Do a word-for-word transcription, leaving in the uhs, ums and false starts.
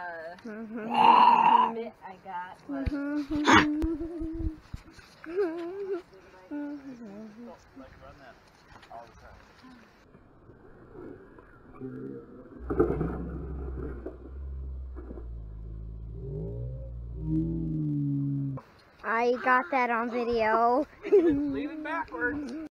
uh, bit I got was... I got that on video. Leave it backwards.